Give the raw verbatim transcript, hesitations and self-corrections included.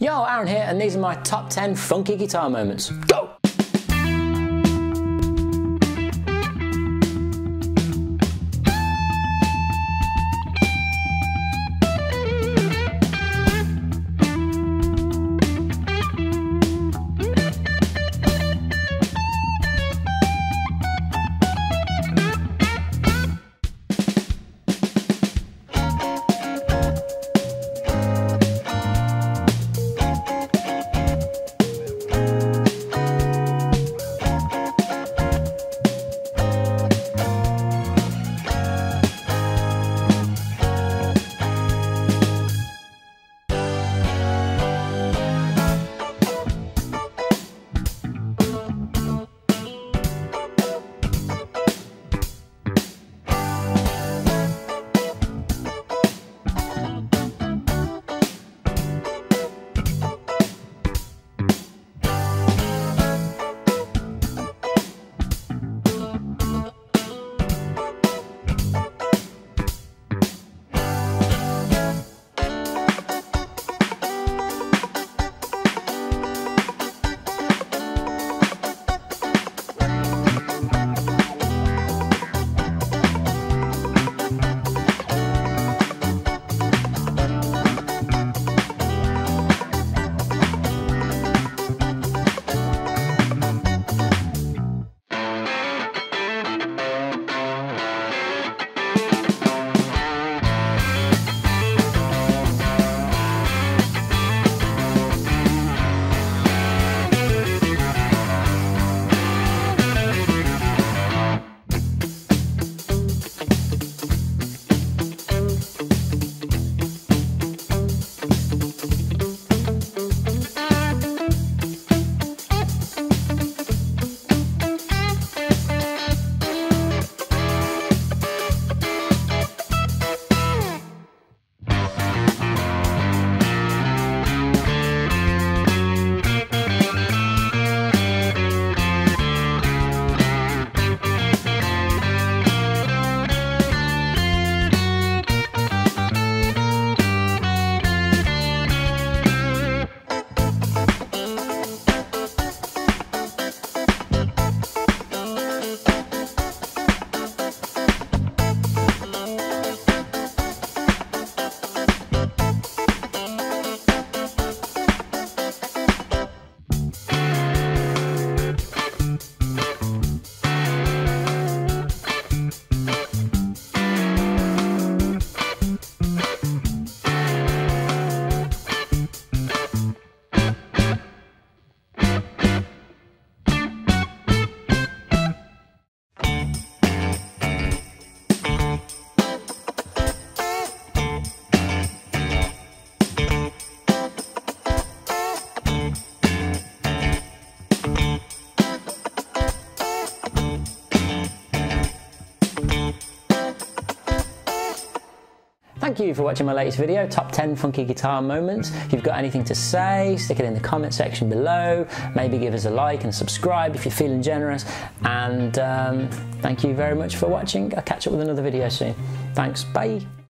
Yo, Aaron here, and these are my top ten funky guitar moments. Go! Thank you for watching my latest video, top ten funky guitar moments. If you've got anything to say, stick it in the comment section below. Maybe give us a like and subscribe if you're feeling generous. And um, thank you very much for watching. I'll catch up with another video soon. Thanks, bye.